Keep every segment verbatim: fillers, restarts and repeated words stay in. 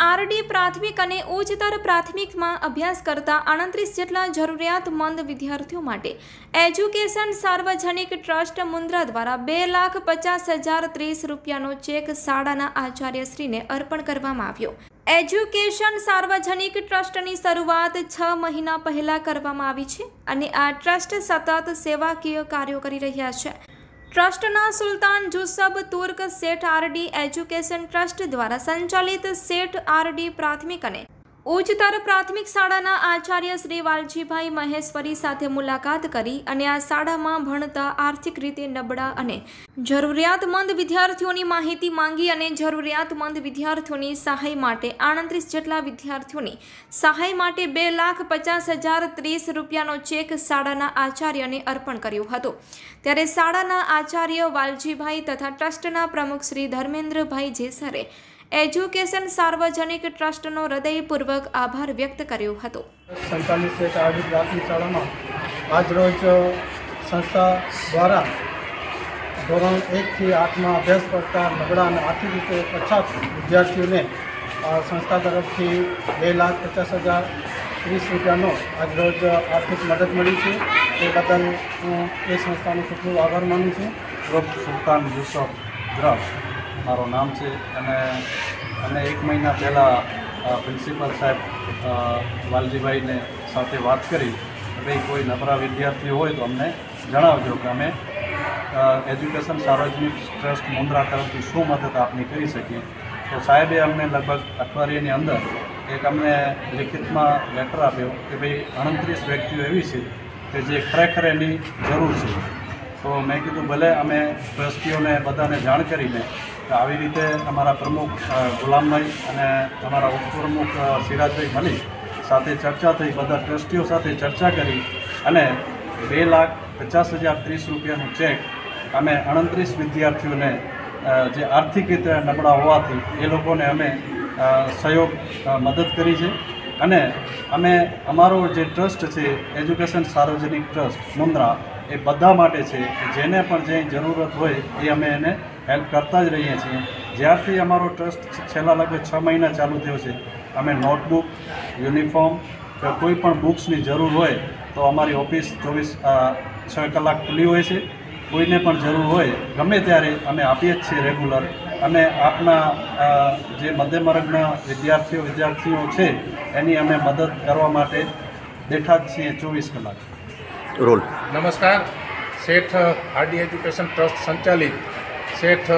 RD પ્રાથમિક અને ઉચ્ચતર પ્રાથમિકમાં અભ્યાસ કરતા આડત્રીસ જેટલા જરૂરિયાતમંદ વિદ્યાર્થીઓ માટે એજ્યુકેશન સાર્વજનિક ટ્રસ્ટ મુન્દ્રા દ્વારા બે લાખ પચાસ હજાર ત્રીસ રૂપિયાનો ચેક શાળાના આચાર્યશ્રીને અર્પણ કરવામાં આવ્યો। એજ્યુકેશન સાર્વજનિક ટ્રસ્ટની શરૂઆત છ મહિના પહેલા કરવામાં આવી છે અને આ ટ્રસ્ટ સતત સેવાકીય કાર્યો કરી રહ્યા છે। ટ્રસ્ટના સુલતાન જુસબ તુર્ક શેઠ આરડી એજ્યુકેશન ટ્રસ્ટ દ્વારા સંચાલિત શેઠ આરડી પ્રાથમિક અને ઉચ્ચતર પ્રાથમિક શાળાના આચાર્ય શ્રી વાલજીભાઈ મહેશ્વરી સાથે મુલાકાત કરી અને આ શાળામાં ભણતા આર્થિક રીતે નબળા અને જરૂરિયાતમંદ વિદ્યાર્થીઓની માહિતી માંગી અને જરૂરિયાતમંદ વિદ્યાર્થીઓની સહાય માટે આડત્રીસ જેટલા વિદ્યાર્થીઓની સહાય માટે બે લાખ પચાસ હજાર ત્રીસ રૂપિયાનો ચેક શાળાના આચાર્યને અર્પણ કર્યો હતો। ત્યારે શાળાના આચાર્ય વાલજીભાઈ તથા ટ્રસ્ટના પ્રમુખ શ્રી ધર્મેન્દ્રભાઈ જેસરે એજ્યુકેશન સાર્વજનિક ટ્રસ્ટનો હૃદયપૂર્વક આભાર વ્યક્ત કર્યો હતો। સંચાલિત શેઠ આરડી પ્રાથમિક શાળામાં આજરોજ સંસ્થા દ્વારા ધોરણ એકથી આઠમાં અભ્યાસ કરતા નબળા અને આર્થિક રીતે પછાત વિદ્યાર્થીઓને સંસ્થા તરફથી બે લાખ પચાસ હજાર ત્રીસ રૂપિયાનો આજરોજ આર્થિક મદદ મળી છે। એ બદલ હું એ સંસ્થાનો ખૂબ ખૂબ આભાર માનું છું। ડૉક્ટર સુલતાન જુસબ દ્રફ મારો નામ છે અને અને એક મહિના પહેલાં પ્રિન્સિપલ સાહેબ વાલજીભાઈને સાથે વાત કરી કે ભાઈ કોઈ નબળા વિદ્યાર્થી હોય તો અમને જણાવજો કે અમે એજ્યુકેશન સાર્વજનિક ટ્રસ્ટ મુન્દ્રા તરફથી શું મદદ આપની કરી શકીએ। તો સાહેબે અમને લગભગ અઠવાડિયાની અંદર એક અમને લિખિતમાં લેટર આપ્યો કે ભાઈ અડત્રીસ વ્યક્તિઓ એવી છે કે જે ખરેખર એની જરૂર છે। તો મેં કીધું ભલે અમે ટ્રસ્ટીઓને બધાને જાણ કરીને આવી રીતે અમારા પ્રમુખ ગુલામભાઈ અને અમારા ઉપપ્રમુખ સિરાજભાઈ મલિક સાથે ચર્ચા થઈ, બધા ટ્રસ્ટીઓ સાથે ચર્ચા કરી અને બે લાખ પચાસ હજાર ત્રીસ રૂપિયાનું ચેક અમે અડત્રીસ વિદ્યાર્થીઓને જે આર્થિક રીતે નબળા હોવાથી એ લોકોને અમે સહયોગ મદદ કરી છે અને અમે અમારો જે ટ્રસ્ટ છે એજ્યુકેશન સાર્વજનિક ટ્રસ્ટ મુન્દ્રા એ બધા માટે છે, જેને પણ જે જરૂરત હોય એ અમે એને હેલ્પ કરતા જ રહીએ છીએ। જ્યારથી અમારો ટ્રસ્ટ છેલ્લા લગભગ છ મહિના ચાલુ થયો છે અમે નોટબુક, યુનિફોર્મ કે કોઈ પણ બુક્સની જરૂર હોય તો અમારી ઓફિસ ચોવીસ છ કલાક ખુલ્લી હોય છે। કોઈને પણ જરૂર હોય ગમે ત્યારે અમે આપીએ જ છીએ રેગ્યુલર। અને આપના જે મધ્યમ વર્ગના વિદ્યાર્થીઓ વિદ્યાર્થીઓ છે એની અમે મદદ કરવા માટે બેઠા જ છીએ ચોવીસ કલાક। રોલ નમસ્કાર। શેઠ આરડી એજ્યુકેશન ટ્રસ્ટ સંચાલિત શેઠ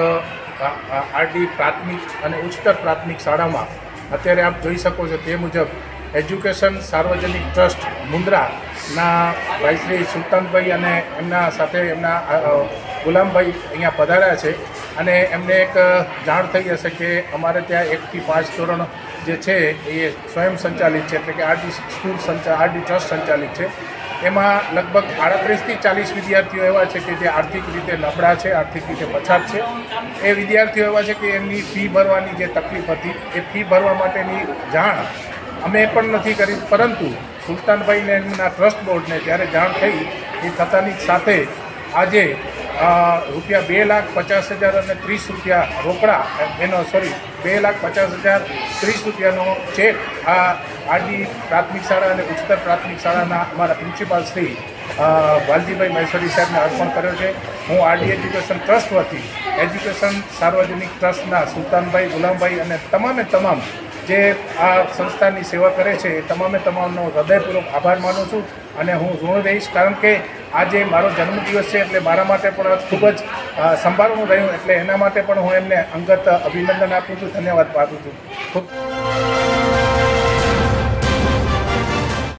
આરડી પ્રાથમિક અને ઉચ્ચતર પ્રાથમિક શાળામાં અત્યારે આપ જોઈ શકો છો તે મુજબ એજ્યુકેશન સાર્વજનિક ટ્રસ્ટ મુન્દ્રાના ભાઈ શ્રી સુલતાનભાઈ અને એમના સાથે એમના ગુલામભાઈ અહીંયા પધાર્યા છે અને એમને એક જાણ થઈ હશે કે અમારે ત્યાં એકથી પાંચ ધોરણ જે છે એ સ્વયં સંચાલિત છે, એટલે કે આરડી સ્કૂલ સંચા આરડી ટ્રસ્ટ સંચાલિત છે। એમાં લગભગ આડત્રીસથી ચાલીસ વિદ્યાર્થીઓ એવા છે કે જે આર્થિક રીતે નબળા છે, આર્થિક રીતે પછાત છે। એ વિદ્યાર્થીઓ એવા છે કે એમની ફી ભરવાની જે તકલીફ હતી એ ફી ભરવા માટેની જાણ અમે પણ નથી કરી, પરંતુ સુલતાનભાઈને એમના ટ્રસ્ટ બોર્ડને જ્યારે જાણ થઈ એ થતાની સાથે આજે રૂપિયા બે લાખ પચાસ હજાર અને ત્રીસ રૂપિયા રોકડા એનો સોરી બે લાખ પચાસ હજાર ત્રીસ રૂપિયાનો ચેક આ આરડી પ્રાથમિક શાળા અને ઉચ્ચતર પ્રાથમિક શાળાના અમારા પ્રિન્સિપાલ શ્રી વાલજીભાઈ મહેશ્વરી સાહેબને અર્પણ કર્યો છે। હું આરડી એજ્યુકેશન ટ્રસ્ટ વતી એજ્યુકેશન સાર્વજનિક ટ્રસ્ટના સુલતાનભાઈ, ગુલામભાઈ અને તમામે તમામ જે આ સંસ્થાની સેવા કરે છે એ તમામે તમામનો હૃદયપૂર્વક આભાર માનું છું અને હું ઋણ રહીશ, કારણ કે આજે મારો જન્મદિવસ છે એટલે મારા માટે પણ ખૂબ જ સંભાળવાનું રહ્યું, એટલે એના માટે પણ હું એમને અંગત અભિનંદન આપું છું, ધન્યવાદ પાઠવું છું। ખૂબ